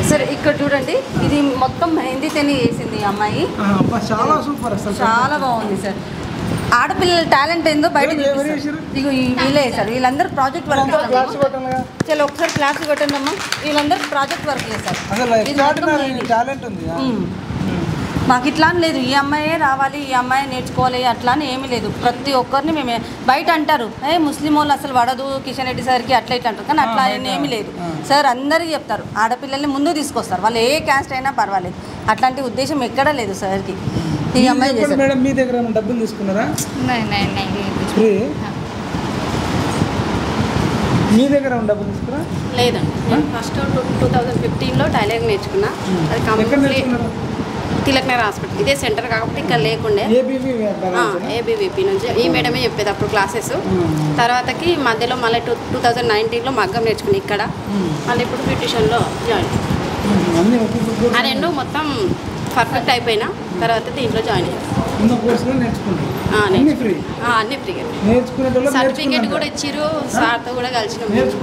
Sir ఇక్కడ చూడండి, ఇది మొత్తం మెహందీతోనే చేసింది ఈ అమ్మాయి. చాలా సూపర్, అసలు చాలా బాగుంది సార్. ఆడపిల్లల టాలెంట్ ఏందో బయట ఇగో వీళ్ళే సార్. వీళ్ళందరూ ప్రాజెక్ట్ వర్క్ చాలా ఒకసారి క్లాస్ కొట్టండి అమ్మా. వీళ్ళందరూ ప్రాజెక్ట్ వర్క్ చేస్తారు. మాకు ఇట్లా అని లేదు, ఈ అమ్మాయే రావాలి, ఈ అమ్మాయి నేర్చుకోవాలి అట్లా అని ఏమీ లేదు. ప్రతి ఒక్కరిని మేము బయట అంటారు ముస్లిం వాళ్ళు అసలు పడదు కిషన్ రెడ్డి సార్కి అట్లా ఇట్లా అంటారు, కానీ అట్లా ఏమీ లేదు సార్. అందరికీ చెప్తారు, ఆడపిల్లల్ని ముందు తీసుకొస్తారు, వాళ్ళు ఏ క్యాస్ట్ అయినా పర్వాలేదు. అట్లాంటి ఉద్దేశం ఎక్కడా లేదు సార్కి. ఈ అమ్మాయి మేడం మీ దగ్గర డబ్బులు తీసుకున్నారా? మీ దగ్గర డబ్బులు తీసుకురా? లేదండి, నేను ఫస్ట్ 2015లో టైలరింగ్ నేర్చుకున్నా. అది కంప్లీట్ తిలక్ నగర్ హాస్పిటల్, ఇదే సెంటర్ కాబట్టి ఇక్కడ లేకుండే ఏబీవీపీ నుంచి ఈ మేడమే చెప్పేది అప్పుడు క్లాసెస్. తర్వాతకి మధ్యలో మళ్ళీ 2019లో మగ్గం నేర్చుకుని ఇక్కడ, మళ్ళీ ఇప్పుడు బ్యూటిషియన్లో జాయిన్. ఆ రెండు మొత్తం పర్ఫెక్ట్ అయిపోయినా తర్వాత దీంట్లో జాయిన్ అయ్యాను. అన్ని ఫ్రీ, సర్టిఫికేట్ కూడా ఇచ్చిర్రు, సార్తో కూడా కలిసి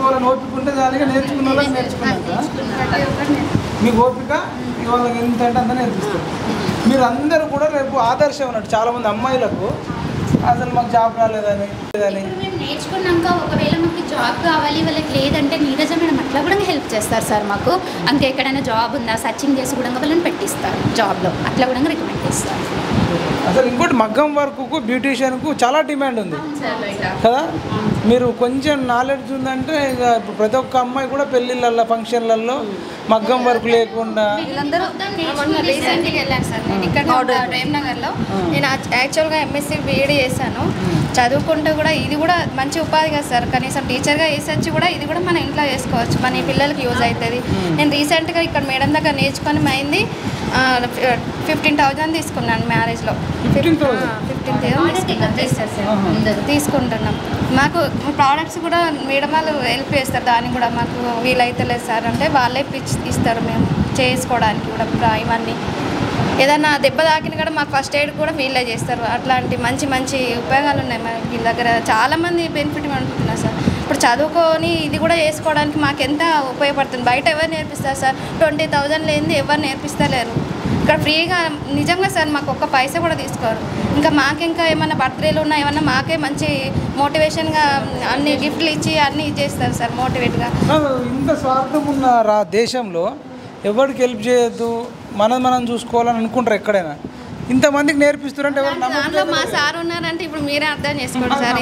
మీకు ఓపిక వాళ్ళకి ఎంత అంటే అంత నేర్పిస్తారు. మీరు అందరూ కూడా రేపు ఆదర్శం అన్నట్టు చాలామంది అమ్మాయిలకు అసలు మాకు జాబ్ రాలేదని మేము నేర్చుకున్నాక ఒకవేళ మాకు జాబ్ కావాలి వాళ్ళకి లేదంటే నీరజ మేడం అట్లా కూడా హెల్ప్ చేస్తారు సార్. మాకు ఇంకా ఎక్కడైనా జాబ్ ఉందా సర్చింగ్ చేసి కూడా వాళ్ళని పెట్టిస్తారు జాబ్లో, అట్లా కూడా రికమెండ్ చేస్తారు. అసలు ఇంకోటి మగ్గం వర్క్కు బ్యూటీషియన్కు చాలా డిమాండ్ ఉంది కదా. మీరు కొంచెం నాలెడ్జ్ ఉందంటే ఇక ఇప్పుడు ప్రతి ఒక్క అమ్మాయి కూడా పెళ్ళిళ్ళల్లో ఫంక్షన్లలో మగ్గం వర్క్ లేకుండా రీసెంట్గా వెళ్ళాను సార్. నేను ఇక్కడ ప్రేమ్నగర్లో నేను యాక్చువల్గా ఎంఎస్సీ బీఈడీ చేశాను. చదువుకుంటూ కూడా ఇది కూడా మంచి ఉపాధి కదా సార్. కనీసం టీచర్గా వేసొచ్చి కూడా ఇది కూడా మన ఇంట్లో చేసుకోవచ్చు, మన పిల్లలకి యూజ్ అవుతుంది. నేను రీసెంట్గా ఇక్కడ మేడం దగ్గర నేర్చుకొని అయింది 15,000 తీసుకున్నాను మ్యారేజ్లో. 15,000 తీసుకుంటున్నాం. మాకు ప్రోడక్ట్స్ కూడా మేడం వాళ్ళు హెల్ప్ చేస్తారు, దానికి కూడా మాకు వీలైతే లేదు సార్ అంటే వాళ్ళే ఇస్తారు మేము చేసుకోవడానికి కూడా. ఇవన్నీ ఏదన్నా దెబ్బ తాకిన కూడా మాకు ఫస్ట్ ఎయిడ్ కూడా వీళ్ళే చేస్తారు. అట్లాంటి మంచి మంచి ఉపయోగాలు ఉన్నాయి మన వీళ్ళ దగ్గర. చాలామంది బెనిఫిట్ అనుకుంటున్నారు సార్. ఇప్పుడు చదువుకొని ఇది కూడా చేసుకోవడానికి మాకు ఎంత ఉపయోగపడుతుంది. బయట ఎవరు నేర్పిస్తారు సార్? 20,000 లేనిది ఎవరు నేర్పిస్తలేరు. ఇక్కడ ఫ్రీగా నిజంగా సార్ మాకు ఒక్క పైసా కూడా తీసుకోరు. ఇంకా మాకింకా ఏమన్నా బర్త్డేలు ఉన్నా ఏమన్నా మాకే మంచి మోటివేషన్గా అన్ని గిఫ్ట్లు ఇచ్చి అన్నీ ఇచ్చేస్తారు సార్ మోటివేట్గా. ఇంత స్వార్థం ఉన్న దేశంలో ఎవరికి హెల్ప్ చేయొద్దు, మనం చూసుకోవాలని అనుకుంటారు ఎక్కడైనా. ఇంతమందికి నేర్పిస్తారంటే దాంట్లో మా సార్ ఉన్నారంటే ఇప్పుడు మీరే అర్థం చేసుకోండి సార్.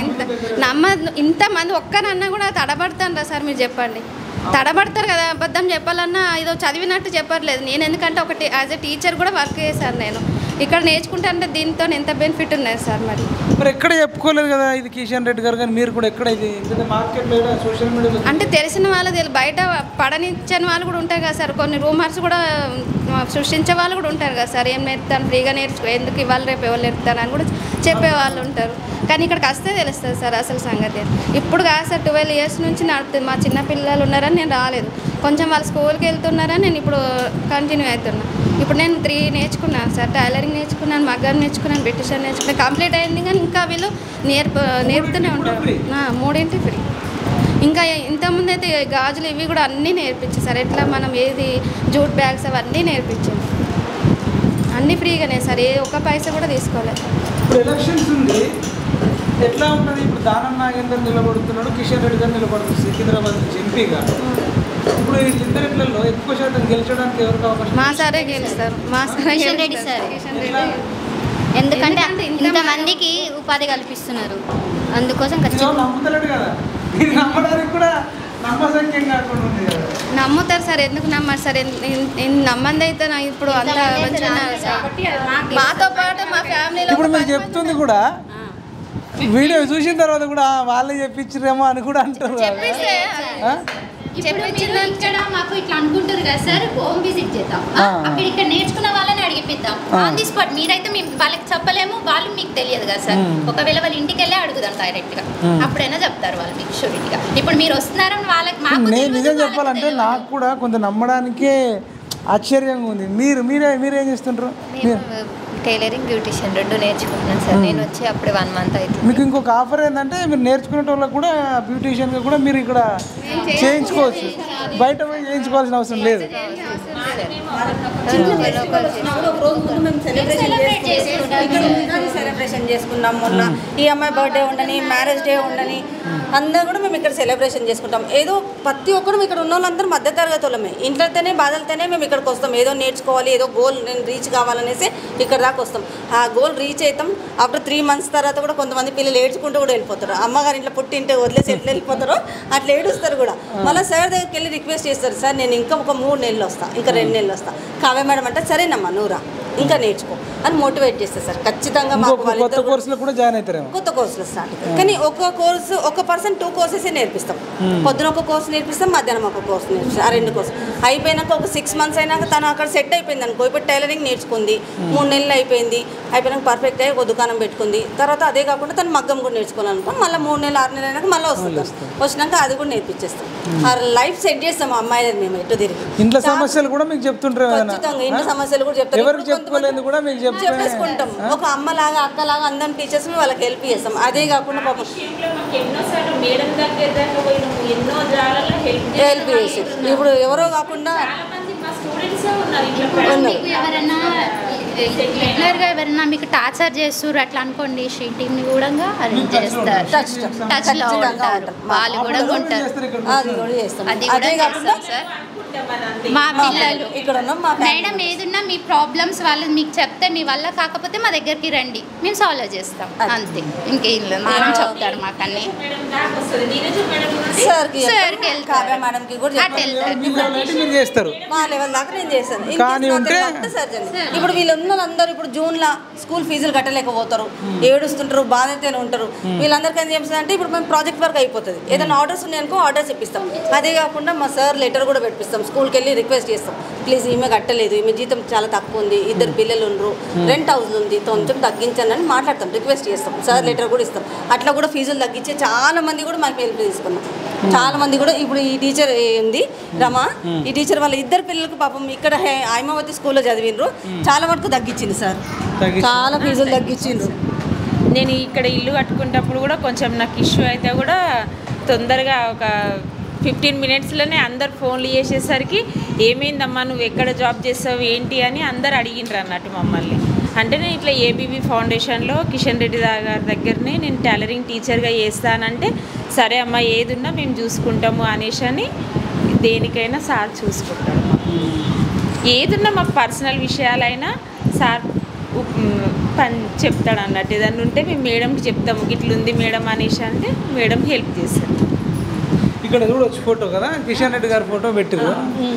ఇంతమంది ఒక్కరన్నా కూడా తడబడతాను సార్. మీరు చెప్పండి, తడబడతారు కదా. అబద్ధం చెప్పాలన్నా ఏదో చదివినట్టు చెప్పట్లేదు. నేను ఎందుకంటే ఒకటి యాజ్ ఎ టీచర్ కూడా వర్క్ చేశాను. నేను ఇక్కడ నేర్చుకుంటే అంటే దీంతో ఎంత బెనిఫిట్ ఉన్నది సార్. మరి ఎక్కడ చెప్పుకోలేదు కదా ఇది కిషన్ రెడ్డి గారు, కానీ మీరు కూడా ఎక్కడ మార్కెట్లో సోషల్ మీడియాలో అంటే తెలిసిన వాళ్ళు బయట పడనిచ్చని వాళ్ళు కూడా ఉంటారు కదా సార్. కొన్ని రూమర్స్ కూడా సృష్టించే వాళ్ళు కూడా ఉంటారు కదా సార్. ఏం నేర్పుతాను ఫ్రీగా నేర్చుకో, ఎందుకు ఇవాళ రేపు ఎవరు నేర్పుతాను అని కూడా చెప్పేవాళ్ళు ఉంటారు. కానీ ఇక్కడికి వస్తే తెలుస్తుంది సార్ అసలు సంగతి. ఇప్పుడు కాదు సార్, 12 years నుంచి నడుపుతుంది. మా చిన్న పిల్లలు ఉన్నారని నేను రాలేదు, కొంచెం వాళ్ళు స్కూల్కి వెళ్తున్నారని నేను ఇప్పుడు కంటిన్యూ అవుతున్నా. ఇప్పుడు నేను 3 నేర్చుకున్నాను సార్. టైలరింగ్ నేర్చుకున్నాను, మగ్గం నేర్చుకున్నాను, బ్యూటిషియన్ నేర్చుకున్నాను. కంప్లీట్ అయింది కానీ ఇంకా వీళ్ళు నేర్పుతూనే ఉంటారు. 3 ఫ్రీ. ఇంకా ఇంతకుముందు అయితే గాజులు ఇవి కూడా అన్నీ నేర్పించారు సార్. ఎట్లా మనం ఏది జూట్ బ్యాగ్స్ అవన్నీ నేర్పించారు, అన్నీ ఫ్రీగానే సార్. ఏ ఒక్క పైసా కూడా తీసుకోలేదు. ఇప్పుడు ఎలక్షన్స్ ఉంది, ఎట్లా ఉంటుంది? ఇప్పుడు దానం నాగేందర్ నిలబడుతున్నాడు, కిషన్ రెడ్డి గారు నిలబడుతుంది సికింద్రాబాద్ నుంచి ఎంపీగా. ఇప్పుడు ఇద్దరిలో ఎక్కువ శాతం గెలిచడానికి ఎవరికి అవకాశం? మా సారే గెలుస్తారు. మా సారే కిషన్ రెడ్డి సార్. ఎందుకంటే ఇంతమందికి ఉపాధి కల్పిస్తున్నారు, అందుకోసం నమ్ముతలేడు కదా. ఇది నమ్మడానికి కూడా నమ్మశక్యం కాకుండా ఉంది కదా. నమ్ముతారు సార్, ఎందుకు నమ్మరు సార్? నమ్మంది అయితే ఇప్పుడు అంత మాతో పాటు మా ఫ్యామిలీలో ఇప్పుడు మీరు చెప్తుంది కూడా వీడియో చూసిన తర్వాత కూడా వాళ్ళే చెప్పించారేమో అని కూడా అంటారు. ఇక్కడ మాకు ఇట్లా అనుకుంటారు కదా సార్, హోమ్ విజిట్ చేద్దాం, అక్కడ ఇక్కడ నేర్చుకున్న వాళ్ళని అడిగిపిద్దాం ఆన్ ది స్పాట్. మీరైతే మేము వాళ్ళకి చెప్పలేము, వాళ్ళు మీకు తెలియదు కదా సార్. ఒకవేళ వాళ్ళ ఇంటికి వెళ్ళి అడుగుదాం డైరెక్ట్ గా, అప్పుడైనా చెప్తారు వాళ్ళు మీకు షూరిటీగా. ఇప్పుడు మీరు వస్తున్నారని వాళ్ళకి నేను నిజం చెప్పాలంటే నాకు కూడా కొంత నమ్మడానికే ఆశ్చర్యంగా ఉంది. మీరేం చేస్తుంటారు? టైలరింగ్ బ్యూటిషియన్ 2 నేర్చుకుంటున్నాను సార్. నేను వచ్చి అప్పుడే 1 మంత్ అవుతుంది. మీకు ఇంకొక ఆఫర్ ఏంటంటే మీరు నేర్చుకునే వాళ్ళకి కూడా బ్యూటీషియన్గా కూడా మీరు ఇక్కడ చేయించుకోవచ్చు, బయట పోయి చేయించుకోవాల్సిన అవసరం లేదు. సెలబ్రేషన్ చేసుకున్నాం. మొన్న ఈ అమ్మాయి బర్త్డే ఉండని, మ్యారేజ్ డే ఉండని అందరూ కూడా మేము ఇక్కడ సెలబ్రేషన్ చేసుకుంటాం. ఏదో ప్రతి ఒక్కరు ఇక్కడ ఉన్న వాళ్ళందరూ మధ్యతరగతి వాళ్ళమే. ఇంట్లోనే బాధలతోనే మేము ఇక్కడికి వస్తాం. ఏదో నేర్చుకోవాలి, ఏదో గోల్ నేను రీచ్ కావాలనేసి ఇక్కడ దాకా వస్తాం. ఆ గోల్ రీచ్ అవుతాం. ఆఫ్టర్ 3 months తర్వాత కూడా కొంతమంది పిల్లలు ఏడ్చుకుంటూ కూడా వెళ్ళిపోతారు. అమ్మగారి ఇంట్లో పుట్టింటే వదిలేసి ఎట్లా వెళ్ళిపోతారో అట్లా ఏడుస్తారు కూడా. మళ్ళీ సార్ దగ్గరికి వెళ్ళి రిక్వెస్ట్ చేస్తారు, సార్ నేను ఇంకా ఒక 3 నెలలు వస్తాను, ఇంకా 2 నెలలు వస్తాను. కావ్య మేడం అంటే సరేనమ్మా నువ్వురా ఇంకా నేర్చుకో అని మోటివేట్ చేస్తారు సార్. ఖచ్చితంగా మాకు కొత్త కోర్సులో కూడా జాయిన్ అవుతారు. కొత్త కోర్సులు స్టార్ట్ అవుతాయి. కానీ ఒక పర్సన్ 2 courses నేర్పిస్తాం. పొద్దున ఒక కోర్సు నేర్పిస్తాం, మధ్యాహ్నం ఒక కోర్సు నేర్పిస్తాం. ఆ 2 కోర్సు అయిపోయినాక ఒక 6 months అయినాక తను అక్కడ సెట్ అయిపోయింది అనుకో. ఇప్పుడు టైలరింగ్ నేర్చుకుంది, 3 నెలలు అయిపోయినాక పర్ఫెక్ట్ అయ్యి ఒక దుకాణం పెట్టుకుంది. తర్వాత అదే కాకుండా తను మగ్గం కూడా నేర్చుకోవాలనుకో. మళ్ళీ 3 నెలలు 6 నెలలు అయినాక మళ్ళీ వస్తుంది. వచ్చినాక అది కూడా నేర్పించేస్తాం. ఆ లైఫ్ సెట్ చేస్తాం అమ్మాయి మేము ఎటు తిరిగి. ఇంట్లో సమస్యలు కూడా మీకు చెప్తుంటారు. ఖచ్చితంగా ఇంట్లో సమస్యలు కూడా చెప్తారు. చెప్పేసుకుంటాం. ఒక అమ్మలాగా అక్కలాగా అందరం టీచర్స్ వాళ్ళకి హెల్ప్ చేస్తాం. అదే కాకుండా పాపం హెల్ప్ చేసి ఇప్పుడు ఎవరో కాకుండా రెగ్యులర్గా ఎవరైనా మీకు టార్చర్ చేస్తారు అట్లా అనుకోండి, షీ టీమ్ని కూడా అరేంజ్ చేస్తారు. టచ్లో ఉంటారు వాళ్ళు కూడా ఉంటారు. అది కూడా చేస్తాం. అది కూడా చేస్తాం సార్. మా పిల్లలు ఇక్కడ ఉన్నాం. మా మేడం ఏదున్నా మీ ప్రాబ్లమ్స్ వాళ్ళు మీకు చెప్తే మీ వల్ల కాకపోతే మా దగ్గరికి రండి, మేము సాల్వ్ చేస్తాం అంతే. ఇంకేం లేదు, మేడం చెప్తారు మాకు అన్ని. కావ్య మేడంకి కూడా చేస్తారు. మా లెవెల్ దాకా నేను చేస్తాను. ఇప్పుడు వీళ్ళు ఉన్న వాళ్ళందరూ ఇప్పుడు జూన్లో స్కూల్ ఫీజులు కట్టలేకపోతారు, ఏడుస్తుంటారు, బాధతోనే ఉంటారు. వీళ్ళందరికీ ఏం చేస్తుంది అంటే ఇప్పుడు మేము ప్రాజెక్ట్ వర్క్ అయిపోతుంది. ఏదైనా ఆర్డర్స్ ఉన్నాయనుకో ఆర్డర్స్ ఇప్పిస్తాం. అదే కాకుండా మా సార్ లెటర్ కూడా పెట్టిస్తాం. స్కూల్కి వెళ్ళి రిక్వెస్ట్ చేస్తాం, ప్లీజ్ ఈమె కట్టలేదు, ఈమె జీతం చాలా తక్కువ ఉంది, 2 పిల్లలు ఉండరు, రెంట్ హౌస్ ఉంది, కొంచెం తగ్గించండి అని మాట్లాడతాం, రిక్వెస్ట్ చేస్తాం. సార్ లెటర్ కూడా ఇస్తాం. అట్లా కూడా ఫీజులు తగ్గించే చాలా మంది కూడా మాకు హెల్ప్ తీసుకున్నాం. చాలా మంది కూడా ఇప్పుడు ఈ టీచర్ ఉంది రమా, ఈ టీచర్ వాళ్ళ 2 పిల్లలకు పాపం ఇక్కడ హైమావతి స్కూల్లో చదివిండ్రు. చాలా వరకు తగ్గించింది సార్, చాలా ఫీజులు తగ్గించిండ్రు. నేను ఇక్కడ ఇల్లు కట్టుకునేటప్పుడు కూడా కొంచెం నాకు ఇష్యూ అయితే కూడా తొందరగా ఒక 15 minutesలోనే అందరు ఫోన్లు చేసేసరికి ఏమైందమ్మా నువ్వు ఎక్కడ జాబ్ చేస్తావు ఏంటి అని అందరు అడిగిండ్రు అన్నట్టు మమ్మల్ని. అంటే నేను ఇట్లా ఏబీవీ ఫౌండేషన్లో కిషన్ రెడ్డి గారి దగ్గరనే నేను టైలరింగ్ టీచర్గా చేస్తానంటే సరే అమ్మ ఏదున్నా మేము చూసుకుంటాము అనేసి అని దేనికైనా సార్ చూసుకుంటాడు. ఏదున్నా మాకు పర్సనల్ విషయాలైనా సార్ చెప్తాడు అన్నట్టు. ఏదన్నా ఉంటే మేము మేడంకి చెప్తాము ఇట్లుంది మేడం అనేసి అంటే మేడం హెల్ప్ చేస్తారు. ఇక్కడ చూడవచ్చు ఫోటో కదా, కిషన్ రెడ్డి గారి ఫోటో పెట్టిరు.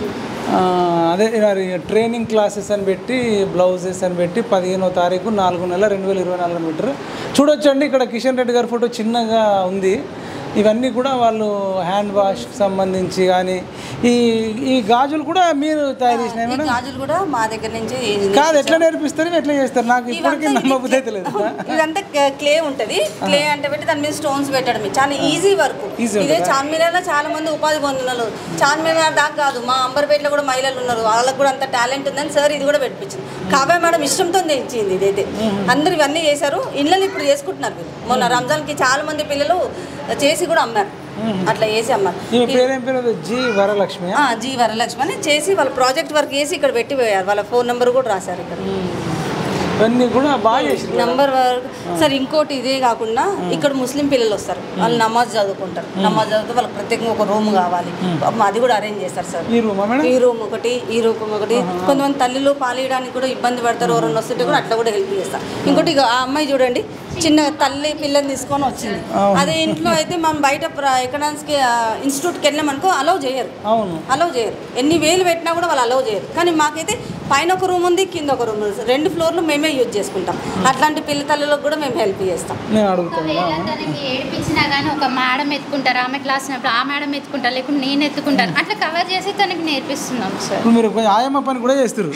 అదే ట్రైనింగ్ క్లాసెస్ అని పెట్టి బ్లౌజెస్ అని పెట్టి 15వ తారీఖు 4 నెల 2024 మీటర్ చూడొచ్చు అండి. ఇక్కడ కిషన్ రెడ్డి గారి ఫోటో చిన్నగా ఉంది. ఇవన్నీ కూడా వాళ్ళు హ్యాండ్ వాష్కి సంబంధించి కానీ ఈ గాజులు కూడా మీరు తయారు చేసినాయి మేడం? గాజులు కూడా మా దగ్గర నుంచి కాదు, ఎట్లా నేర్పిస్తారు, ఎట్లా చేస్తారు? నాకు ఇప్పటికీ నమ్మబుద్ధి అయితే లేదు. ఇదంతా క్లే ఉంటుంది. క్లే అంటే పెట్టి దాని మీద స్టోన్స్ పెట్టడమే, చాలా ఈజీ వర్క్. ఇదే చార్మినార్లో చాలా మంది ఉపాధి పొందుతున్నారు. చార్మినార్ దాకా కాదు, మా అంబర్పేటలో కూడా మహిళలు ఉన్నారు, వాళ్ళకు కూడా అంత టాలెంట్ ఉందని సార్ ఇది కూడా పెట్టించింది. కావ్య మేడం ఇష్టంతో ఇచ్చింది ఇదైతే. అందరు ఇవన్నీ చేశారు. ఇళ్ళని ఇప్పుడు చేసుకుంటున్నారు. మొన్న రంజాన్కి చాలా మంది పిల్లలు చేసి కూడా అమ్మారు. అట్లా చేసి అమ్మారు. జీ వరలక్ష్మి అని చేసి వాళ్ళ ప్రాజెక్ట్ వర్క్ చేసి ఇక్కడ పెట్టి పోయారు. వాళ్ళ ఫోన్ నెంబర్ కూడా రాశారు ఇక్కడ. ఇవన్నీ కూడా బాగా చేసి నంబర్ సార్. ఇంకోటి ఇదే కాకుండా ఇక్కడ ముస్లిం పిల్లలు వస్తారు, వాళ్ళు నమాజ్ చదువుకుంటారు. నమాజ్ చదివితే వాళ్ళకి ప్రత్యేకంగా ఒక రూమ్ కావాలి, అది కూడా అరేంజ్ చేస్తారు సార్. ఈ రూమ్ ఒకటి, ఈ రూమ్ ఒకటి. కొంతమంది తల్లిలు పాలియడానికి కూడా ఇబ్బంది పడతారు, ఎవరైనా వస్తుంటే కూడా అట్లా కూడా హెల్ప్ చేస్తారు. ఇంకోటి ఆ అమ్మాయి చూడండి, చిన్న తల్లి పిల్లని తీసుకొని వచ్చింది. అదే ఇంట్లో అయితే మనం బయట ఎకనామిక్స్ ఇన్స్టిట్యూట్కి వెళ్ళామనుకో అలౌ చేయరు. ఎన్ని వేలు పెట్టినా కూడా వాళ్ళు అలౌ చేయరు. కానీ మాకైతే పైన ఒక రూమ్ ఉంది, కింద ఒక రూమ్ ఉంది, 2 ఫ్లోర్లు మేమే యూజ్ చేసుకుంటాం. అట్లాంటి పిల్ల తల్లులకు కూడా మేము హెల్ప్ చేస్తాం. ఏడిపించినా కానీ ఒక మేడం ఎత్తుకుంటారు, ఆమె క్లాస్ ఆ మేడం ఎత్తుకుంటారు, లేకుంటే నేను ఎత్తుకుంటాను, అట్లా కవర్ చేసి తనకి నేర్పిస్తున్నాం సార్. మీరు ఆయమ్మ పని కూడా చేస్తారు.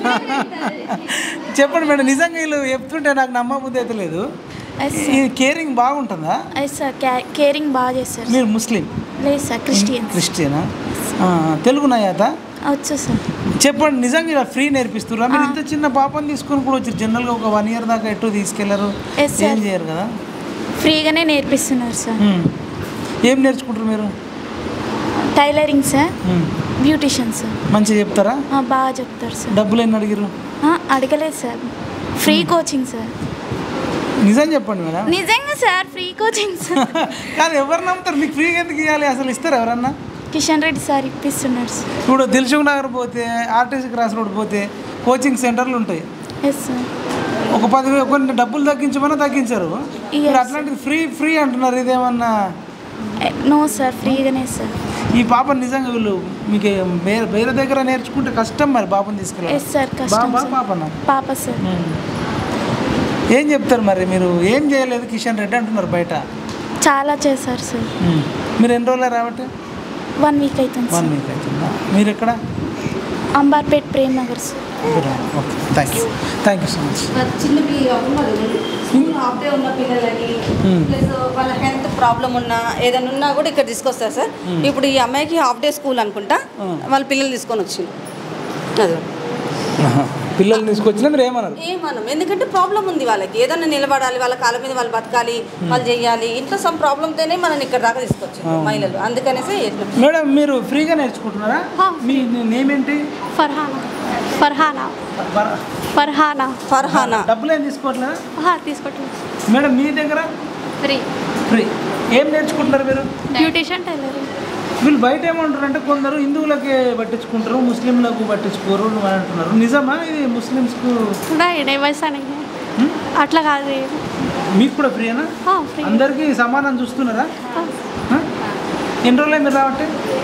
చెప్పండి మేడం, నిజంగా వీళ్ళు చెప్తుంటే నాకు నమ్మబుద్ధి అయితే లేదు. కేరింగ్ బాగుంటుందా? సార్ కేరింగ్ బాగా చేస్తారు. మీరు ముస్లిం? లేదు సార్, క్రిస్టియనా? తెలుగు నయాత? వచ్చు సార్. చెప్పండి, నిజంగా ఇలా ఫ్రీ నేర్పిస్తున్నా? మీరు ఇంత చిన్న పాపని తీసుకొని కూడా వచ్చారు. జనరల్గా ఒక 1 year దాకా ఎటు తీసుకెళ్లరు, ఏం చేయరు కదా? ఫ్రీగానే నేర్పిస్తున్నారు సార్. ఏం నేర్చుకుంటారు మీరు? Tailoring sir, beautician sir. మంచిగా చెప్తారా? బాగా చెప్తారు సార్. డబ్బులు ఎన్ని అడిగారు? అడగలేదు సార్, ఫ్రీ కోచింగ్ సార్. నిజం చెప్పండి మేడం. నిజంగా సార్, ఫ్రీ కోచింగ్ సార్. కానీ ఎవరు నమ్ముతారు? మీకు ఫ్రీగా ఎందుకు ఇవ్వాలి? అసలు ఇస్తారు ఎవరన్నా? కిషన్ రెడ్డి సార్ ఇప్పిస్తున్నారు సార్. ఇప్పుడు దిల్సుఖ్ నగర్ పోతే, ఆర్టీసీ క్రాస్ రోడ్ పోతే కోచింగ్ సెంటర్లు ఉంటాయి. Yes sir. ఒక 10,000 కొన్ని డబ్బులు తగ్గించమన్నా తగ్గించారు. మీరు అట్లాంటిది ఫ్రీ అంటున్నారు, ఇదేమన్నా? నో సార్, ఫ్రీగానే సార్. ఈ పాప నిజంగా వీళ్ళు మీకు వేరే దగ్గర నేర్చుకుంటే కష్టం మరి పాపని తీసుకెళ్ళాలి. ఎస్ సార్, కష్టం. పాప సార్. ఏం చెప్తారు మరి? మీరు ఏం చేయలేదు కిషన్ రెడ్డి అంటున్నారు బయట. చాలా చేశారు సార్. మీరు ఎన్ని రోజులు రాబట్టి? 1 week అవుతుంది. 1 week అవుతుందా? మీరు ఎక్కడ? Amberpet Prem Nagar sir. Okay, thank you so much. చిన్న స్కూల్ హాఫ్ డే ఉన్న పిల్లలని ప్లస్ వాళ్ళ హెల్త్ ప్రాబ్లం ఉన్నా ఏదైనా ఉన్నా కూడా ఇక్కడ తీసుకొస్తారు సార్. ఇప్పుడు ఈ అమ్మాయికి హాఫ్ డే స్కూల్ అనుకుంటా, వాళ్ళ పిల్లలు తీసుకొని వచ్చింది. అదే పిల్లల్ని తీసుకొచ్చినా మీరు ఏమన్నారు? ఎందుకంటే ప్రాబ్లం ఉంది వాళ్ళకి, ఏదైనా నిలబడాలి, వాళ్ళ కాళ్ళ మీద వాళ్ళు బతకాలి, వాళ్ళు చెయ్యాలి. ఇంట్లో సమ్ ప్రాబ్లంతోనే మనం ఇక్కడ దాకా తీసుకొచ్చాం మహిళలు, అందుకనేసి. మేడం, మీరు ఫ్రీగా నేర్చుకుంటున్నారా? మీ నేమ్ ఏంటి? ఫర్హానా. డబ్బులు ఏం తీసుకోవట్లేదా? తీసుకోవట్లేదు మేడం. మీ దగ్గర ఫ్రీ ఏం నేర్చుకుంటున్నారు మీరు? Beautician, tailoring. వీళ్ళు బయట ఏమంటారు అంటే కొందరు హిందువులకి పట్టించుకుంటారు, ముస్లింలకు పట్టించుకోరు అని అంటున్నారు. నిజమా ఇది? ముస్లిమ్స్కు అట్లా కాదు. మీకు కూడా ఫ్రీనా? అందరికీ సమానం చూస్తున్నారా? ఎన్ని రోజులు మీరు రావట్టే?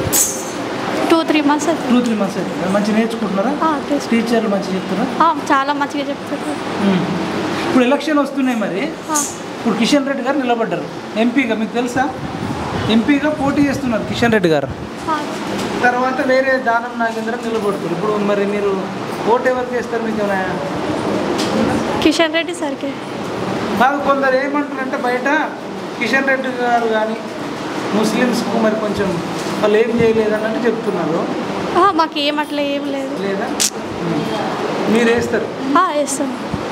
2-3 months. 2-3 months అయితే మంచిగా నేర్చుకుంటున్నారా? టీచర్లు మంచిగా చెప్తున్నారా? చాలా మంచిగా చెప్తారు. ఇప్పుడు ఎలక్షన్ వస్తున్నాయి మరి. ఇప్పుడు కిషన్ రెడ్డి గారు నిలబడ్డారు ఎంపీగా, మీకు తెలుసా? ఎంపీగా పోటీ చేస్తున్నారు కిషన్ రెడ్డి గారు. తర్వాత వేరే దానం నాగేంద్ర నిలబడుతారు. ఇప్పుడు మరి మీరు ఓటు ఎవరికి వేస్తారు? మీకు కిషన్ రెడ్డి సార్కి కాదు. కొందరు ఏమంటారంటే బయట కిషన్ రెడ్డి గారు కానీ ముస్లిమ్స్కు మరి కొంచెం వాళ్ళు ఏం చేయలేదన్నట్టు చెప్తున్నారు. మాకు అట్లా ఏం లేదు. లేదా? మీరు వేస్తారు? వేస్తాం.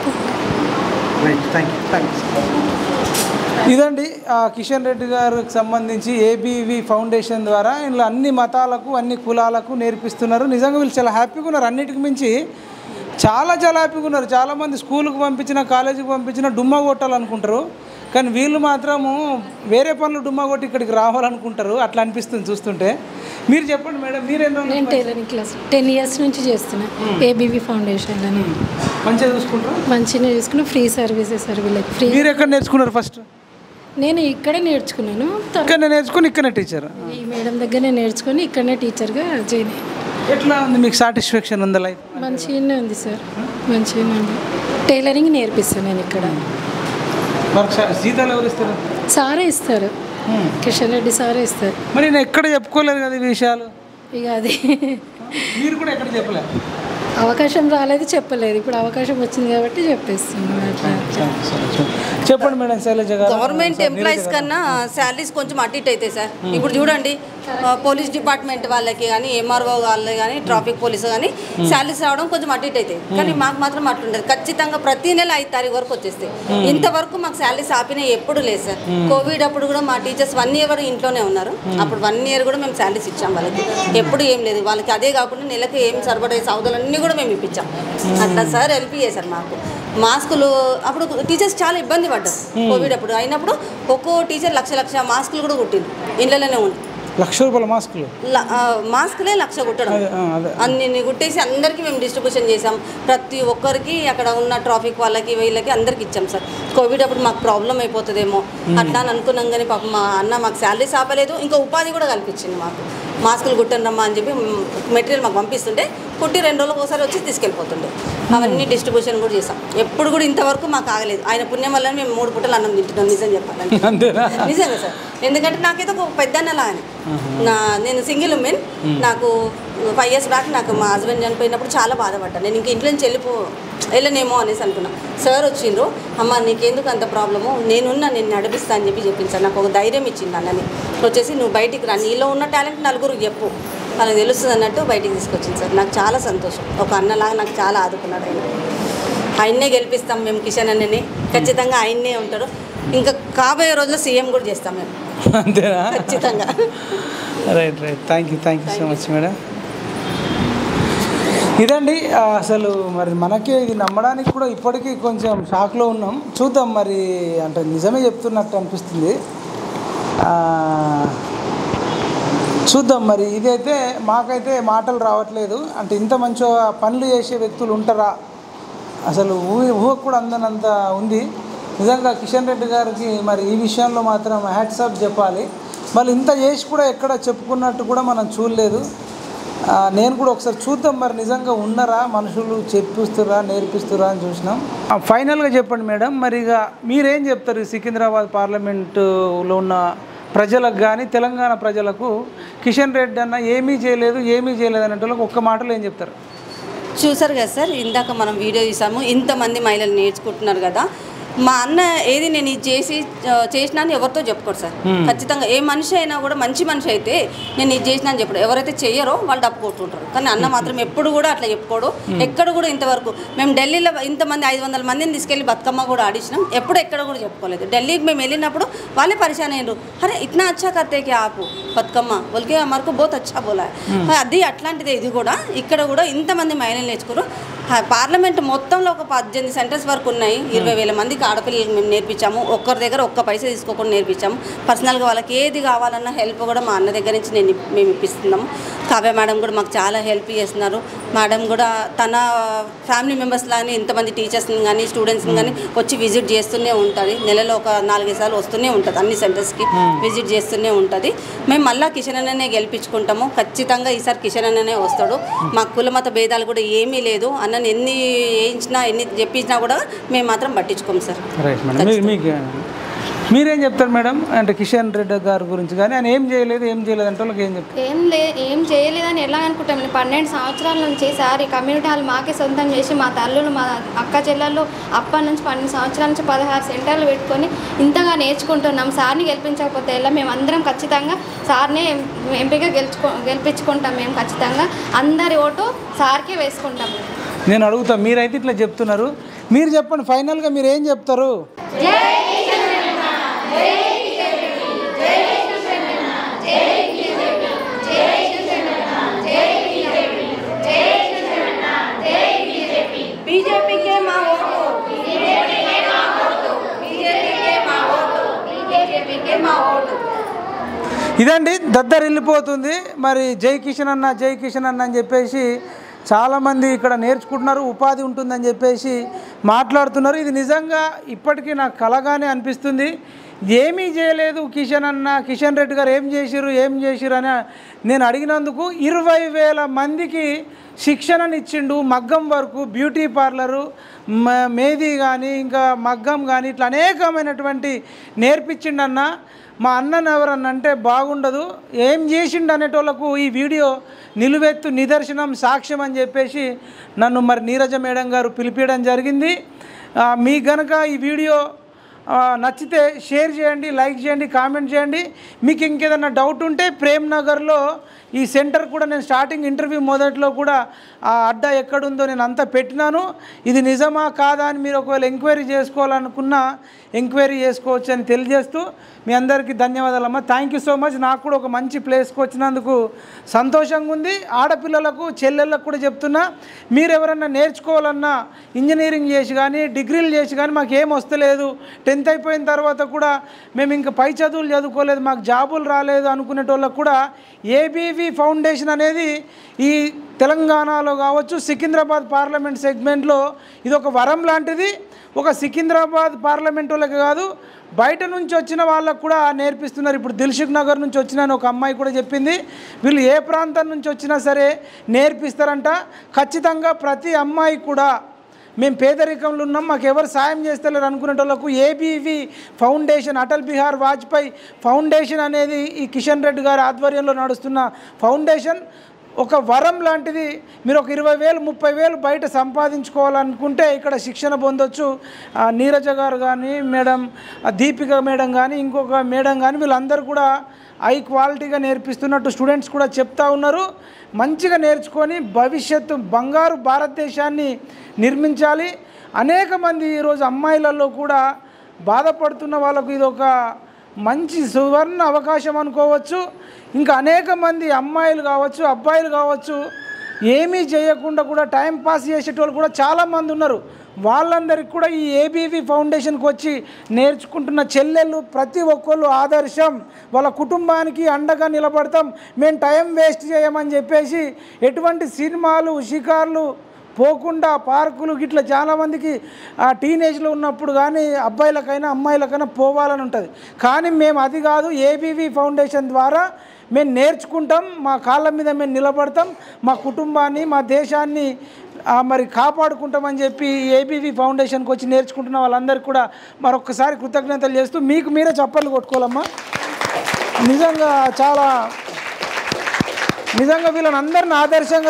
Right, thank you. ఇదండి కిషన్ రెడ్డి గారికి సంబంధించి ఏబీవీ ఫౌండేషన్ ద్వారా ఇందులో అన్ని మతాలకు, అన్ని కులాలకు నేర్పిస్తున్నారు. నిజంగా వీళ్ళు చాలా హ్యాపీగా ఉన్నారు. అన్నిటికి మించి చాలా హ్యాపీగా ఉన్నారు. చాలామంది స్కూల్కి పంపించిన, కాలేజీకి పంపించిన డుమ్మా కొట్టాలనుకుంటారు, కానీ వీళ్ళు మాత్రము వేరే పనులు డుమ్మా కొట్టి ఇక్కడికి రావాలనుకుంటారు. అట్లా అనిపిస్తుంది చూస్తుంటే. మీరు చెప్పండి మేడం, మీరేందో? నేను టైలరింగ్ క్లాస్ 10 years నుంచి చేస్తున్నా ఏబీవీ ఫౌండేషన్ అని. మంచిగా చూసుకుంటారు? మంచిగా చూసుకున్నా. ఫ్రీ సర్వీసెస్ వీళ్ళకి ఫ్రీ. మీరు ఎక్కడ నేర్చుకున్నారు ఫస్ట్? నేను ఇక్కడే నేర్చుకున్నాను. ఇక్కడనే నేర్చుకుని ఇక్కడనే టీచర్? ఈ మేడం దగ్గరనే నేర్చుకొని ఇక్కడనే టీచర్గా జాయిన్ అయ్యాను. ఎట్లా ఉంది మీకు? సాటిస్ఫాక్షన్ ఉందా లైఫ్? మంచిగానే ఉంది సార్, మంచిగానే ఉంది. టైలరింగ్ నేర్పిస్తాను నేను ఇక్కడ. జీతాలు ఎవరు ఇస్తారు? సారే ఇస్తారు, కిషన్ రెడ్డి సారే ఇస్తారు. మరి నేను ఎక్కడ చెప్పుకోలేదు కదా ఈ విషయాలు. ఇక అది మీరు కూడా ఎక్కడ చెప్పలేదు? అవకాశం రాలేదు, చెప్పలేదు. ఇప్పుడు అవకాశం వచ్చింది కాబట్టి చెప్పేస్తున్నాను. చెప్పండి మేడం శైలజ గారు. గవర్నమెంట్ ఎంప్లాయీస్ కన్నా శాలరీస్ కొంచెం అటు ఇటు అవుతాయి సార్. ఇప్పుడు చూడండి, పోలీస్ డిపార్ట్మెంట్ వాళ్ళకి కానీ, ఎంఆర్ఓ వాళ్ళకి కానీ, ట్రాఫిక్ పోలీసు కానీ శాలరీస్ రావడం కొంచెం అటు ఇటు అవుతాయి. కానీ మాకు మాత్రం అట్లుండదు. ఖచ్చితంగా ప్రతి నెల 5 తారీఖు వరకు వచ్చేస్తాయి. ఇంతవరకు మాకు శాలరీస్ ఆపినా ఎప్పుడు లేదు సార్. కోవిడ్ అప్పుడు కూడా మా టీచర్స్ 1 year ఇంట్లోనే ఉన్నారు. అప్పుడు 1 year కూడా మేము శాలరీస్ ఇచ్చాం వాళ్ళకి. ఎప్పుడు ఏం లేదు వాళ్ళకి. అదే కాకుండా నెలకు ఏం సరిపడే సౌదాలన్నీ కూడా మేము ఇప్పించాం. అట్లా సార్ హెల్ప్ చేశారు మాకు. మాస్కులు అప్పుడు టీచర్స్ చాలా ఇబ్బంది పడ్డారు కోవిడ్ అప్పుడు. అయినప్పుడు ఒక్కో టీచర్ లక్ష మాస్కులు కూడా కుట్టింది. ఇళ్ళలోనే ఉంది. ₹1,00,000 మాస్కులు? మాస్కులే 1,00,000 కుట్టడం. అన్ని కుట్టేసి అందరికీ మేము డిస్ట్రిబ్యూషన్ చేసాం. ప్రతి ఒక్కరికి అక్కడ ఉన్న ట్రాఫిక్ వాళ్ళకి, వీళ్ళకి అందరికి ఇచ్చాం సార్. కోవిడ్ అప్పుడు మాకు ప్రాబ్లం అయిపోతుందేమో అట్లా అని అనుకున్నాం. కానీ పాపం మా అన్న మాకు శాలరీస్ ఆపలేదు, ఇంకా ఉపాధి కూడా కల్పించింది మాకు. మాస్కులు కుట్టండమ్మా అని చెప్పి మెటీరియల్ మాకు పంపిస్తుంటే కుట్టి 2 రోజులకు ఒకసారి వచ్చి తీసుకెళ్ళిపోతుండే. అవన్నీ డిస్ట్రిబ్యూషన్ కూడా చేసాం. ఎప్పుడు కూడా ఇంతవరకు మాకు ఆగలేదు. ఆయన పుణ్యం వల్ల మేము 3 పూటలు అన్నం తింటున్నాం. నిజం చెప్పాలంటే నిజంగా సార్. ఎందుకంటే నాకైతే ఒక పెద్ద అన్నలా అని. నేను సింగిల్ ఉమెన్. నాకు 5 years బ్యాక్ నాకు మా హస్బెండ్ చనిపోయినప్పుడు చాలా బాధపడ్డాను. నేను ఇంక ఇంట్లో నుంచి వెళ్ళనేమో అనేసి అనుకున్నా. సార్ వచ్చిండ్రు, అమ్మ నీకెందుకు అంత ప్రాబ్లము, నేను నడిపిస్తా అని చెప్పి చెప్పించాను. నాకు ఒక ధైర్యం ఇచ్చింది అన్నని. వచ్చేసి నువ్వు బయటికి రా, నీలో ఉన్న టాలెంట్ నలుగురికి చెప్పు, వాళ్ళకి తెలుస్తుంది అన్నట్టు బయటికి తీసుకొచ్చింది సార్. నాకు చాలా సంతోషం. ఒక అన్నలాగా నాకు చాలా ఆదుకున్నాడు ఆయన. ఆయన్నే గెలిపిస్తాం మేము, కిషన్ అన్నని ఖచ్చితంగా ఆయన్నే ఉంటాడు. ఇంకా కాబోయే రోజుల్లో సీఎం కూడా చేస్తాం మేము. అంతేనా? ఖచ్చితంగా. Right thank you so much madam. ఇదండి అసలు మరి మనకే ఇది నమ్మడానికి కూడా ఇప్పటికీ కొంచెం షాక్లో ఉన్నాం. చూద్దాం మరి, అంటే నిజమే చెప్తున్నట్టు అనిపిస్తుంది. చూద్దాం మరి. ఇదైతే మాకైతే మాటలు రావట్లేదు. అంటే ఇంత మంచిగా పనులు చేసే వ్యక్తులు ఉంటారా అసలు ఊహకు కూడా అందనంత ఉంది. నిజంగా కిషన్ రెడ్డి గారికి మరి ఈ విషయంలో మాత్రం హ్యాట్స్ ఆఫ్ చెప్పాలి. మళ్ళీ ఇంత చేసి కూడా ఎక్కడ చెప్పుకున్నట్టు కూడా మనం చూడలేదు. నేను కూడా ఒకసారి చూద్దాం మరి నిజంగా ఉన్నారా మనుషులు, చెప్పిస్తురా నేర్పిస్తురా అని చూసినాం. ఫైనల్గా చెప్పండి మేడం, మరి ఇక మీరేం చెప్తారు సికింద్రాబాద్ పార్లమెంటులో ఉన్న ప్రజలకు కానీ తెలంగాణ ప్రజలకు కిషన్ రెడ్డి అన్న ఏమీ చేయలేదు అనేటోళ్ళకి ఒక్క మాటలో ఏం చెప్తారు? చూసారు కదా సార్, ఇందాక మనం వీడియో తీసాము, ఇంతమంది మహిళలు నేర్చుకుంటున్నారు కదా. మా అన్న ఏది నేను ఇది చేసినా అని ఎవరితో చెప్పుకోడు సార్. ఖచ్చితంగా ఏ మనిషి అయినా కూడా మంచి మనిషి అయితే నేను ఇది చేసినా అని చెప్పడు. ఎవరైతే చెయ్యరో వాళ్ళు డప్పు కొట్టుకుంటారు. కానీ అన్న మాత్రం ఎప్పుడు కూడా అట్లా చెప్పుకోడు. ఎక్కడ కూడా ఇంతవరకు మేము ఢిల్లీలో ఇంతమంది 500 మందిని తీసుకెళ్ళి బతుకమ్మ కూడా ఆడించినాం. ఎప్పుడు ఎక్కడ కూడా చెప్పుకోలేదు. ఢిల్లీకి మేము వెళ్ళినప్పుడు వాళ్ళే పరిచయం అయ్యారు. అరే ఇట్నా అచ్చా కర్తే కి ఆపు బతుకమ్మ బోల్కే అమర్కు బోత్ అచ్చా బోలా. అది అట్లాంటిదే ఇది కూడా. ఇక్కడ కూడా ఇంతమంది మహిళలు నేర్చుకోరు. పార్లమెంట్ మొత్తంలో ఒక 18 సెంటర్స్ వరకు ఉన్నాయి. 20,000 మందికి ఆడపిల్లలకి మేము నేర్పించాము. ఒక్కరి దగ్గర ఒక్క పైసా తీసుకోకుండా నేర్పించాము. పర్సనల్గా వాళ్ళకి ఏది కావాలన్నా హెల్ప్ కూడా మా అన్న దగ్గర నుంచి మేము ఇప్పిస్తున్నాము. కావ్య మేడం కూడా మాకు చాలా హెల్ప్ చేస్తున్నారు. మేడం కూడా తన ఫ్యామిలీ మెంబర్స్ లాగానే ఇంతమంది టీచర్స్ని కానీ స్టూడెంట్స్ని కానీ వచ్చి విజిట్ చేస్తూనే ఉంటుంది. నెలలో ఒక 4-5 సార్లు వస్తూనే ఉంటుంది. అన్ని సెంటర్స్కి విజిట్ చేస్తూనే ఉంటుంది. మేము మళ్ళీ కిషన్ అన్ననే గెలిపించుకుంటాము. ఖచ్చితంగా ఈసారి కిషన్ అన్ననే వస్తాడు. మా కులమత భేదాలు కూడా ఏమీ లేదు. అన్నని ఎన్ని వేయించినా ఎన్ని చెప్పించినా కూడా మేము మాత్రం పట్టించుకోము సార్. Right madam. మీరేం చెప్తారు మేడం? అంటే కిషన్ రెడ్డి గారి గురించి కానీ ఆయన ఏం చేయలేదు అంటే వాళ్ళకి ఏం చెప్తారు? ఏం చేయలేదని ఎలా అనుకుంటాం. 12 సంవత్సరాల నుంచి సార్ ఈ కమ్యూనిటీ హాల్ మాకే సొంతం చేసి మా తల్లులు మా అక్క చెల్లెళ్ళు అప్పటి నుంచి 12 సంవత్సరాల నుంచి 16 సెంటర్లు పెట్టుకొని ఇంతగా నేర్చుకుంటున్నాం. సార్ని గెలిపించకపోతే ఎలా మేమందరం ఖచ్చితంగా సార్ని ఎంపీగా గెలిపించుకుంటాం. మేము ఖచ్చితంగా అందరి ఓటు సార్కే వేసుకుంటాం. నేను అడుగుతా, మీరైతే ఇట్లా చెప్తున్నారు, మీరు చెప్పండి ఫైనల్గా మీరు ఏం చెప్తారు? ఇదండి దద్దరిల్లిపోతుంది. మరి జై కిషన్ అన్న అని చెప్పేసి చాలామంది ఇక్కడ నేర్చుకుంటున్నారు, ఉపాధి ఉంటుందని చెప్పేసి మాట్లాడుతున్నారు. ఇది నిజంగా ఇప్పటికీ నాకు కలగానే అనిపిస్తుంది. ఏమీ చేయలేదు కిషన్ రెడ్డి గారు ఏం చేసిరు అని నేను అడిగినందుకు 20,000 మందికి శిక్షణనిచ్చిండు. మగ్గం వరకు, బ్యూటీ పార్లరు, మేదీ కానీ ఇంకా మగ్గం కానీ ఇట్లా అనేకమైనటువంటి నేర్పించిండన్న. మా అన్నను ఎవరన్నా అంటే బాగుండదు. ఏం చేసిండు అనేటోళ్ళకు ఈ వీడియో నిలువెత్తు నిదర్శనం, సాక్ష్యం అని చెప్పేసి నన్ను మరి నీరజ మేడం గారు పిలిపించడం జరిగింది. మీకు గనక ఈ వీడియో నచ్చితే షేర్ చేయండి, లైక్ చేయండి, కామెంట్ చేయండి. మీకు ఇంకేదన్నా డౌట్ ఉంటే ప్రేమ్ నగర్లో ఈ సెంటర్ కూడా నేను స్టార్టింగ్ ఇంటర్వ్యూ మొదట్లో కూడా ఆ అడ్డా ఎక్కడుందో నేను అంతా పెట్టినాను. ఇది నిజమా కాదా అని మీరు ఒకవేళ ఎంక్వైరీ చేసుకోవాలనుకున్నా ఎంక్వైరీ చేసుకోవచ్చు అని తెలియజేస్తూ మీ అందరికీ ధన్యవాదాలమ్మా. Thank you so much. నాకు కూడా ఒక మంచి ప్లేస్కి వచ్చినందుకు సంతోషంగా ఉంది. ఆడపిల్లలకు చెల్లెళ్ళకు కూడా చెప్తున్నా, మీరు ఎవరన్నా నేర్చుకోవాలన్నా ఇంజనీరింగ్ చేసి కానీ డిగ్రీలు చేసి కానీ మాకేం వస్తలేదు, 10th అయిపోయిన తర్వాత కూడా మేము ఇంకా పై చదువులు చదువుకోలేదు, మాకు జాబులు రాలేదు అనుకునేటోళ్ళకు కూడా ఏబీవీ ఫౌండేషన్ అనేది ఈ తెలంగాణలో కావచ్చు సికింద్రాబాద్ పార్లమెంట్ సెగ్మెంట్లో ఇది ఒక వరం లాంటిది. ఒక సికింద్రాబాద్ పార్లమెంట్ వాళ్ళకి కాదు, బయట నుంచి వచ్చిన వాళ్ళకు కూడా నేర్పిస్తున్నారు. ఇప్పుడు దిల్సుఖ్ నగర్ నుంచి వచ్చిన ఒక అమ్మాయి కూడా చెప్పింది, వీళ్ళు ఏ ప్రాంతం నుంచి వచ్చినా సరే నేర్పిస్తారంట. ఖచ్చితంగా ప్రతి అమ్మాయి కూడా మేము పేదరికంలో ఉన్నాం, మాకు ఎవరు సాయం చేస్తలేరు అనుకునేటోళ్ళకు ABV foundation, Atal Bihari Vajpayee foundation అనేది ఈ కిషన్ రెడ్డి గారి ఆధ్వర్యంలో నడుస్తున్న ఫౌండేషన్ ఒక వరం లాంటిది. మీరు ఒక 20,000 30,000 బయట సంపాదించుకోవాలనుకుంటే ఇక్కడ శిక్షణ పొందొచ్చు. నీరజ గారు కానీ మేడం, దీపిక మేడం కానీ ఇంకొక మేడం కానీ వీళ్ళందరూ కూడా హై క్వాలిటీగా నేర్పిస్తున్నట్టు స్టూడెంట్స్ కూడా చెప్తా ఉన్నారు. మంచిగా నేర్చుకొని భవిష్యత్తు బంగారు భారతదేశాన్ని నిర్మించాలి. అనేక మంది ఈరోజు అమ్మాయిలలో కూడా బాధపడుతున్న వాళ్ళకు ఇది ఒక మంచి సువర్ణ అవకాశం అనుకోవచ్చు. ఇంకా అనేక మంది అమ్మాయిలు కావచ్చు, అబ్బాయిలు కావచ్చు, ఏమీ చేయకుండా కూడా టైం పాస్ చేసేటోళ్ళు కూడా చాలామంది ఉన్నారు. వాళ్ళందరికీ కూడా ఈ ఏబీవీ ఫౌండేషన్కి వచ్చి నేర్చుకుంటున్న చెల్లెళ్ళు ప్రతి ఒక్కళ్ళు ఆదర్శం. వాళ్ళ కుటుంబానికి అండగా నిలబడతాం, మేము టైం వేస్ట్ చేయమని చెప్పేసి ఎటువంటి సినిమాలు షికార్లు పోకుండా పార్కులు గిట్లా చాలామందికి టీనేజ్లో ఉన్నప్పుడు కానీ అబ్బాయిలకైనా అమ్మాయిలకైనా పోవాలని ఉంటుంది. కానీ మేము అది కాదు, ఏబీవీ ఫౌండేషన్ ద్వారా మేము నేర్చుకుంటాం, మా కాళ్ళ మీద మేము నిలబడతాం, మా కుటుంబాన్ని మా దేశాన్ని మరి కాపాడుకుంటామని చెప్పి ఏబీవీ ఫౌండేషన్కి వచ్చి నేర్చుకుంటున్న వాళ్ళందరికీ కూడా మరొకసారి కృతజ్ఞతలు చేస్తూ మీకు మీరే చప్పట్లు కొట్టుకోవాలమ్మా. నిజంగా వీళ్ళని అందరిని ఆదర్శంగా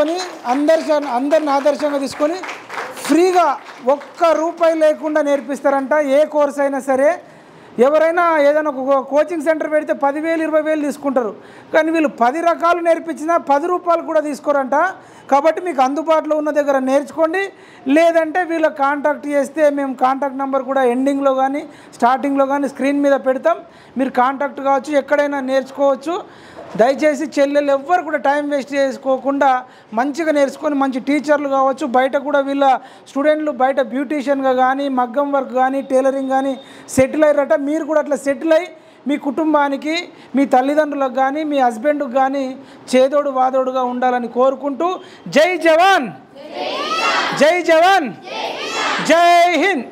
తీసుకొని ఫ్రీగా ₹1 లేకుండా నేర్పిస్తారంట. ఏ కోర్స్ అయినా సరే ఎవరైనా ఏదైనా ఒక కోచింగ్ సెంటర్ పెడితే 10,000 20,000 తీసుకుంటారు. కానీ వీళ్ళు 10 రకాలు నేర్పించినా ₹10 కూడా తీసుకోరంట. కాబట్టి మీకు అందుబాటులో ఉన్న దగ్గర నేర్చుకోండి. లేదంటే వీళ్ళకి కాంటాక్ట్ చేస్తే మేము కాంటాక్ట్ నెంబర్ కూడా ఎండింగ్లో కానీ స్టార్టింగ్లో కానీ స్క్రీన్ మీద పెడతాం. మీరు కాంటాక్ట్ కావచ్చు, ఎక్కడైనా నేర్చుకోవచ్చు. దయచేసి చెల్లెలు ఎవ్వరు కూడా టైం వేస్ట్ చేసుకోకుండా మంచిగా నేర్చుకొని మంచి టీచర్లు కావచ్చు. బయట కూడా వీళ్ళ స్టూడెంట్లు బయట బ్యూటీషియన్గా కానీ మగ్గం వర్క్ కానీ టైలరింగ్ కానీ సెటిల్ అయ్యారట. మీరు కూడా అట్లా సెటిల్ అయ్యి మీ కుటుంబానికి, మీ తల్లిదండ్రులకు కానీ మీ హస్బెండ్కి కానీ చేదోడు వాదోడుగా ఉండాలని కోరుకుంటూ జై జవాన్, జై జవాన్, జై హింద్.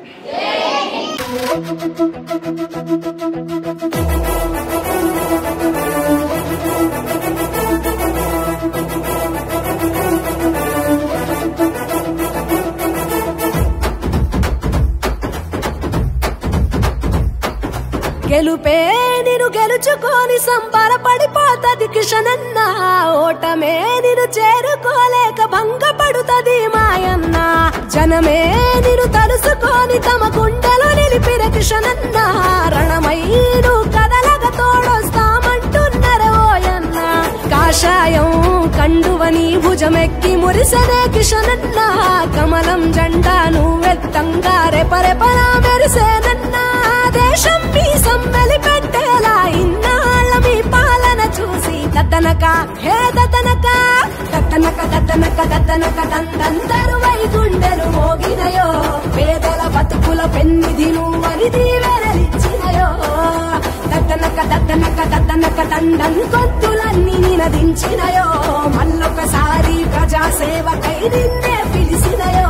గెలుపే నిన్ను గెలుచుకొని సంబరపడిపోతది కిషనన్న, ఓటమే నిన్ను చేరుకోలేక భంగపడుతది మాయన్న. జనమే నిన్ను తలుసుకొని తమ గుండెలో నిలిపిన కిషనన్న, రణమై నువ్వు కదలగ తోడొస్తామంటున్నరే ఓయన్న. కాషాయం కండువని భుజమెక్కి మురిసనే కిషనన్న, కమలం జెండా నువ్వెత్తంగా రెపరెపలా మెరిసేనన్నా. దేశం మీ సమ్మెలి పెట్టేలా ఇన్నాళ్ళ మీ పాలన చూసి దద్దనక హే దద్దనక దద్దనక దద్దనక దద్దనక దందందరు వై గుండెలు మోగినయో. పేదల బతుకుల పెన్నిధి నువ్వని దీవెనలిచ్చినయో. దద్దనక దద్దనక దద్దనక దండం గొంతులన్నీ నినదించినయో. మళ్ళొకసారి ప్రజాసేవకై నిన్నే పిలిచినయో.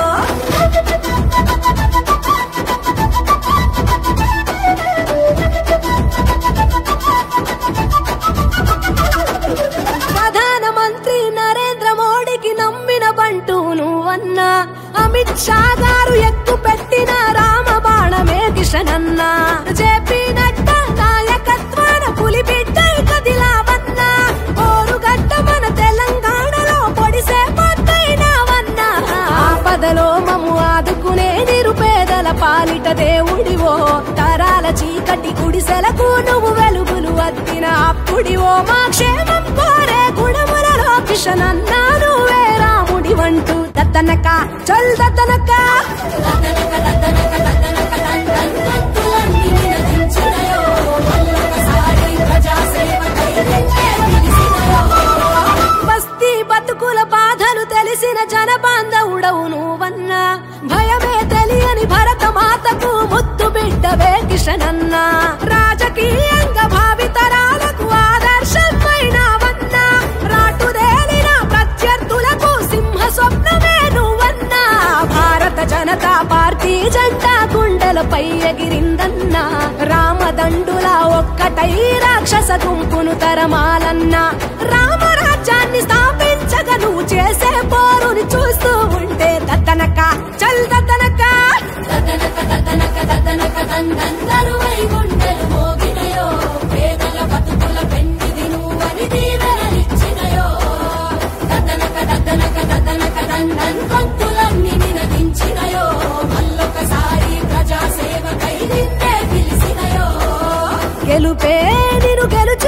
ప్రధానమంత్రి నరేంద్ర మోడీకి నమ్మిన బంటూ నువ్వన్నా. అమిత్ షా గారు ఎక్కు పెట్టిన రామ బాణమే కిషనన్న. జేపీ నడ్డా నాయకత్వాన పులి బిడ్డ కదిలావన్నా. ఓరుగడ్డ మన తెలంగాణలో పొడిసే పొద్దైనావన్నా. ఆపదలో మమ్ము ఆదుకునే నిరుపేదల పాలిట దేవుడివో. తరాల చీకటి గుడిసెలకు నువ్వు వెలుగులు అద్దిన అప్పుడివో. మా క్షేమం కోరే గుణములలో కిషనన్న నువ్వే రాముడివంటూ. దద్దనక చల్ దద్దనక దద్దనక దద్దనక దద్దనక దండంతులన్నీ నినదించినయో. మళ్ళొకసారి ప్రజాసేవకై నిన్నే పిలిచినయో. బస్తీ బతుకుల బాధలు తెలిసిన జనబాంధవుడవు నువ్వన్నా. భయమే తెలియని భరత మాతకు ముద్దు బిడ్డవే కిషనన్న. రాజకీయంగా భావితరాలకు ఆదర్శమైనవన్నా. రాటుదేలిన ప్రత్యర్థులకు సింహ స్వప్నమే నువ్వన్నా. భారత జనతా పార్టీ జెండా గుండెలపై ఎగిరిందన్నా. రామదండులా ఒక్కటై రాక్షస గుంపును తరమాలన్నా. రామరాజ్యాన్ని స్థాపించగా నువ్వు చేసే పోరుని చూస్తూ ఉంటే దద్దనక చల్ దద్దనక దద్దనక దద్దనక దద్దనక దందందరు వై గుండెలు మోగినయో. పేదల బతుకుల పెన్నిధి నువ్వని దీవెనలిచ్చినయో. దద్దనక దద్దనక దద్దనక దండం గొంతులన్నీ నినదించినయో. మళ్ళొకసారి ప్రజాసేవకై నిన్నే పిలిచినయో. గెలుపే నిన్ను గెలుచు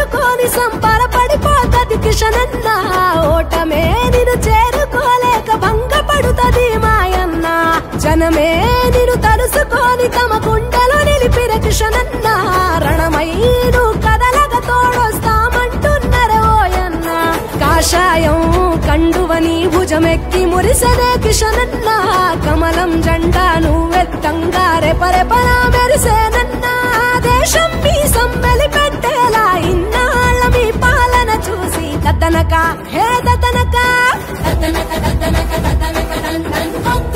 కిషనన్న ఓటమే నిన్ను చేరుకోలేక భంగపడుతది మాయన్న జనమే నిన్ను తలుసుకొని తమ గుండెలో నిలిపిన కిషనన్న రణమైను కదలగ తోడొస్తామంటున్నరే ఓయన్న కాషాయం కండువని భుజమెక్కి మురిసనే కిషనన్న కమలం జెండా నువ్వెత్తంగా రెపరెపలా మెరిసేనన్న దేశం మీ సమ్మెలి పెట్టేలా ఇన్నాళ్ళ మీ పాలన చూసి దద్దనక హే దద్దనక దద్దనక దద్దనక దద్దనక